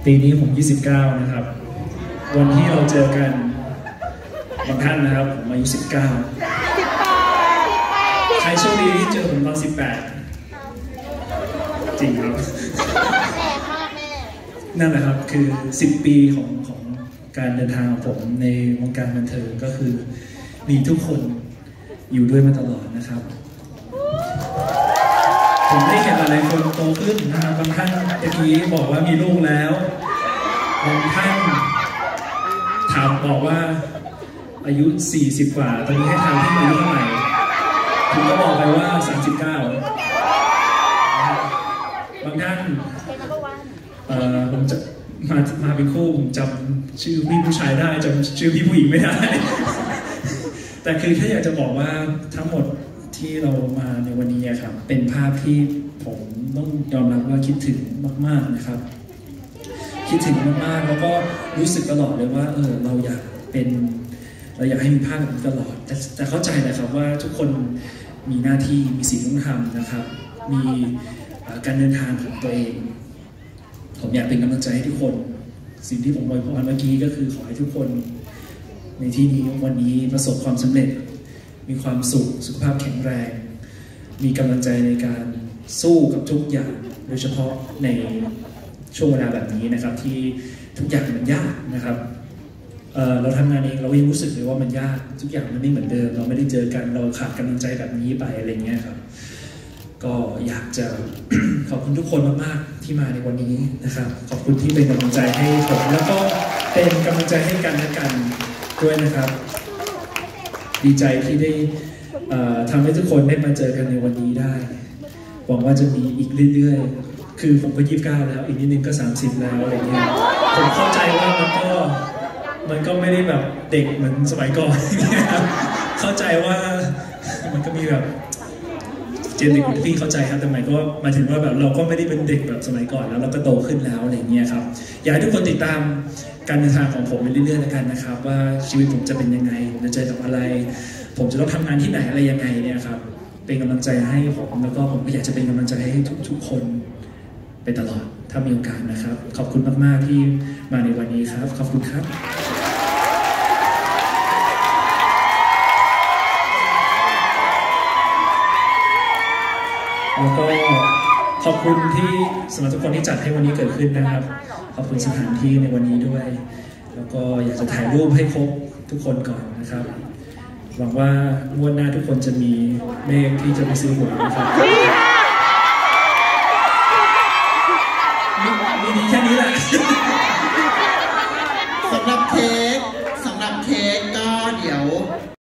ปีนี้ผม29นะครับวันที่เราเจอกันบางท่านนะครับผมอายุ19ใครโชคดีที่เจอผมตอน18จริงครับนั่นแหละครับคือ10 ปีของการเดินทางของผมในวงการบันเทิงก็คือมีทุกคนอยู่ด้วยมาตลอดนะครับผมได้เห็นหลายคนโตขึ้นนะครับบางท่านเมื่อกี้บอกว่ามีลูกแล้วบางท่านถามบอกว่าอายุ40 กว่าตอนนี้ให้ทางที่อายุเท่าไหร่ผมก็บอกไปว่า39บางท่านผมจะมาเป็นคู่ผมจำชื่อพี่ผู้ชายได้จำชื่อพี่ผู้หญิงไม่ได้แต่คือแค่อยากจะบอกว่าทั้งหมดที่เรามาในวันนี้ครับเป็นภาพที่ผมต้องยอมรับว่าคิดถึงมากๆนะครับคิดถึงมากๆแล้วก็รู้สึกตลอดเลยว่าเราอยากให้มีภาพแบบนี้ตลอดแต่เข้าใจแหละครับว่าทุกคนมีหน้าที่มีสิ่งต้องทำนะครับมีการเดินทางของตัวเองผมอยากเป็นกำลังใจให้ทุกคนสิ่งที่ผมอวยพรเมื่อกี้ก็คือขอให้ทุกคนในที่นี้วันนี้ประสบความสำเร็จมีความสุขสุขภาพแข็งแรงมีกำลังใจในการสู้กับทุกอย่างโดยเฉพาะในช่วงเวลาแบบนี้นะครับที่ทุกอย่างมันยากนะครับเราทำงานเองเรายังรู้สึกเลยว่ามันยากทุกอย่างมันไม่เหมือนเดิมเราไม่ได้เจอกันเราขาดกำลังใจแบบนี้ไปอะไรเงี้ยครับก็อยากจะ ขอบคุณทุกคนมากๆที่มาในวันนี้นะครับขอบคุณที่เป็นกำลังใจให้ผมแล้วก็เป็นกำลังใจให้กันและกันด้วยนะครับดีใจที่ได้ทำให้ทุกคนได้มาเจอกันในวันนี้ได้หวังว่าจะมีอีกเรื่อยๆคือผมก็29แล้วอีกนิดนึงก็30แล้วอะไรเงี้ยผมเข้าใจว่ามันก็ไม่ได้แบบเด็กเหมือนสมัยก่อนเข้าใจว่ามันก็มีแบบเจนเด็กพี่เข้าใจครับแต่หมายก็มาถึงว่าแบบเราก็ไม่ได้เป็นเด็กแบบสมัยก่อนแล้วเราก็โตขึ้นแล้วอะไรเงี้ยครับอยากให้ทุกคนติดตามการเดินทางของผมไปเรื่อยๆแล้วกันนะครับว่าชีวิตผมจะเป็นยังไงผมจะเจอกับอะไรผมจะต้องทำงานที่ไหนอะไรยังไงเนี่ยครับเป็นกำลังใจให้ผมแล้วก็ผมก็อยากจะเป็นกำลังใจให้ทุกคนไปตลอดถ้ามีโอกาสนะครับขอบคุณมากๆที่มาในวันนี้ครับขอบคุณครับแล้วก็ขอบคุณที่สำหรับทุกคนที่จัดให้วันนี้เกิดขึ้นนะครับขอบคุณสถานที่ในวันนี้ด้วยแล้วก็อยากจะถ่ายรูปให้ครบทุกคนก่อนนะครับหวังว่างวดหน้าทุกคนจะมีเมฆที่จะไปซื้อหวยนะครับ